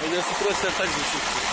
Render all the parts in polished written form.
Если просто так же чувствую.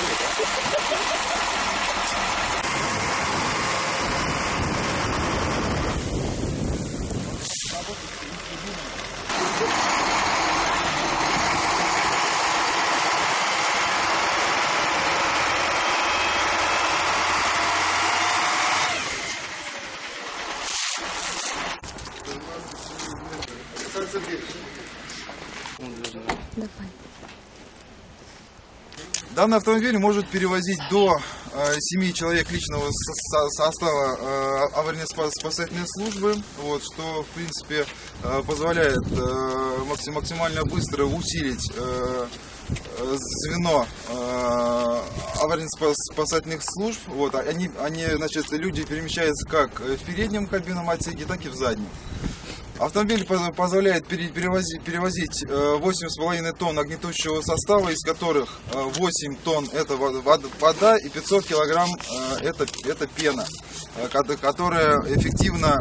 Данный автомобиль может перевозить до 7 человек личного состава аварийно-спасательной службы, вот, что в принципе позволяет максимально быстро усилить звено аварийно-спасательных служб. Вот, значит, люди перемещаются как в переднем кабинном отсеке, так и в заднем. Автомобиль позволяет перевозить 8,5 тонн огнетушащего состава, из которых 8 тонн это вода и 500 килограмм это пена, которая эффективно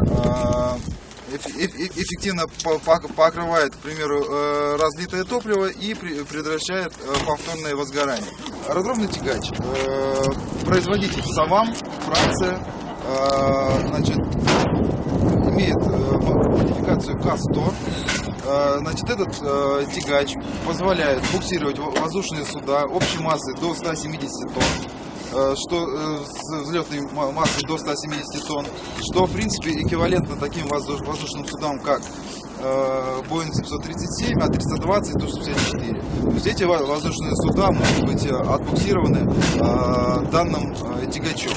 покрывает, к примеру, разлитое топливо и предотвращает повторное возгорание. Аэродромный тягач. Производитель Савам, Франция. Значит, имеет модификацию К-100. Значит, этот тягач позволяет буксировать воздушные суда общей массой до 170 тонн, что с взлетной массой до 170 тонн, что в принципе эквивалентно таким воздушным судам, как Boeing 737, А320, Ту-154. То есть эти воздушные суда могут быть отбуксированы данным тягачом.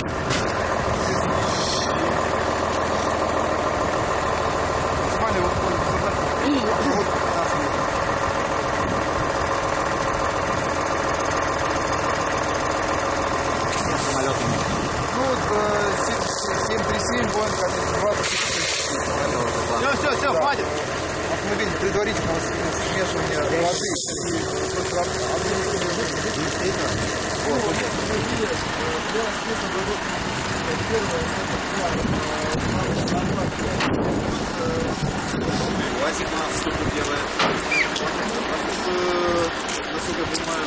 Все, хватит. Автомобиль предварительного смешивания воды Васик у нас что-то делает. Насколько я понимаю,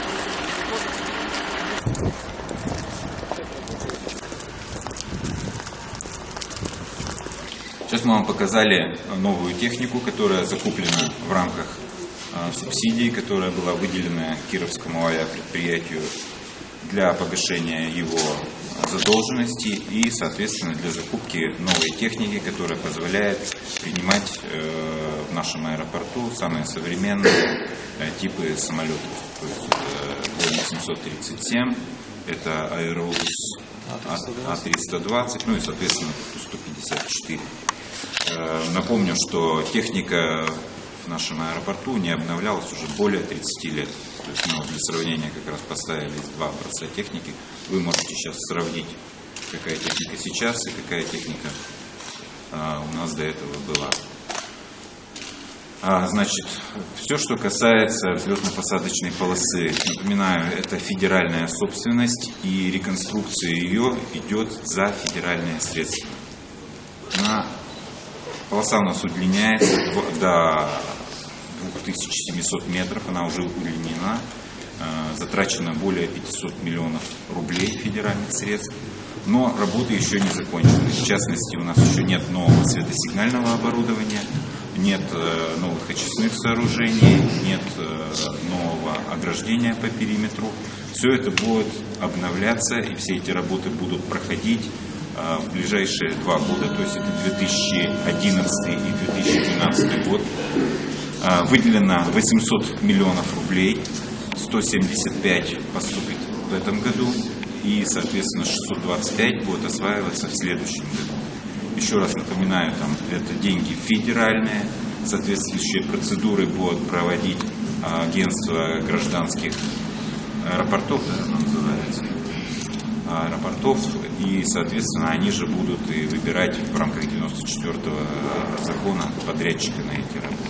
сейчас мы вам показали новую технику, которая закуплена в рамках субсидий, которая была выделена Кировскому авиапредприятию для погашения его задолженности и, соответственно, для закупки новой техники, которая позволяет принимать в нашем аэропорту самые современные типы самолетов. То есть Boeing 737, это Airbus А320, ну и, соответственно, Ту-154. Напомню, что техника в нашем аэропорту не обновлялась уже более 30 лет. То есть мы для сравнения как раз поставили два образца техники. Вы можете сейчас сравнить, какая техника сейчас и какая техника у нас до этого была. Значит, все, что касается взлетно-посадочной полосы, напоминаю, это федеральная собственность, и реконструкция ее идет за федеральные средства. Полоса у нас удлиняется до 2700 метров, она уже удлинена, затрачено более 500 миллионов рублей федеральных средств, но работы еще не закончены. В частности, у нас еще нет нового светосигнального оборудования, нет новых очистных сооружений, нет нового ограждения по периметру. Все это будет обновляться, и все эти работы будут проходить в ближайшие 2 года, то есть это 2011 и 2012 год. Выделено 800 миллионов рублей, 175 поступит в этом году и, соответственно, 625 будет осваиваться в следующем году. Еще раз напоминаю, это деньги федеральные, соответствующие процедуры будут проводить агентство гражданских аэропортов, оно называется, аэропортов, и, соответственно, они же будут и выбирать в рамках 94-го закона подрядчика на эти работы.